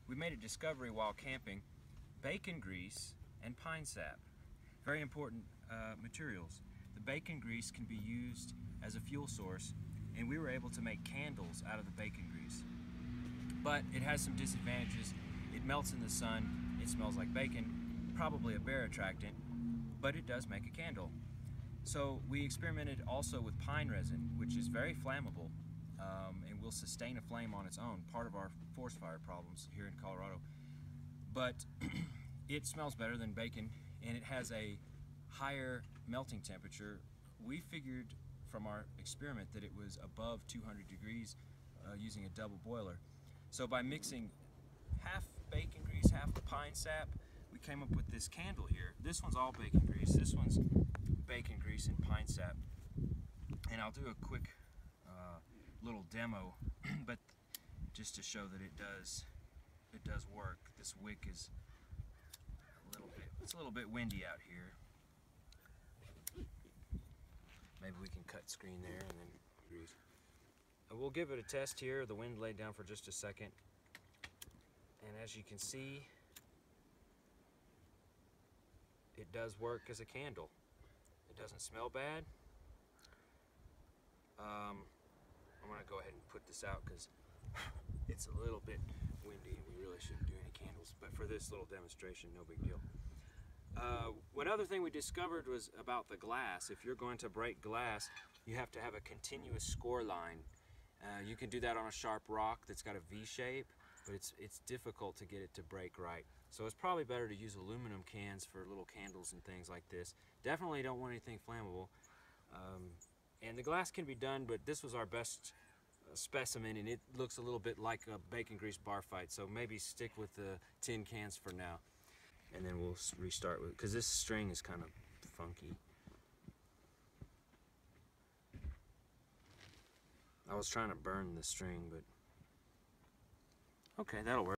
we made a discovery while camping: bacon grease and pine sap. Very important materials. The bacon grease can be used as a fuel source, and we were able to make candles out of the bacon grease. But it has some disadvantages. It melts in the sun, it smells like bacon, probably a bear attractant, but it does make a candle. So we experimented also with pine resin, which is very flammable and will sustain a flame on its own, part of our forest fire problems here in Colorado. But it smells better than bacon, and it has a higher melting temperature. We figured from our experiment that it was above 200 degrees using a double boiler. So by mixing half bacon grease, half the pine sap, we came up with this candle here. This one's all bacon grease. This one's bacon grease and pine sap. And I'll do a quick little demo, but just to show that it does work. This wick is it's a little bit windy out here. Maybe we can cut screen there and then grease. We'll give it a test here. The wind laid down for just a second. And as you can see, it does work as a candle. It doesn't smell bad. I'm going to go ahead and put this out because it's a little bit windy and we really shouldn't do any candles. But for this little demonstration, no big deal. One other thing we discovered was about the glass. If you're going to break glass, you have to have a continuous score line. You can do that on a sharp rock that's got a V shape, but it's difficult to get it to break right. So it's probably better to use aluminum cans for little candles and things like this. Definitely don't want anything flammable. And the glass can be done, but this was our best specimen, and it looks a little bit like a bacon grease bar fight. So maybe stick with the tin cans for now, and then we'll restart with, because this string is kind of funky. I was trying to burn the string, but okay, that'll work.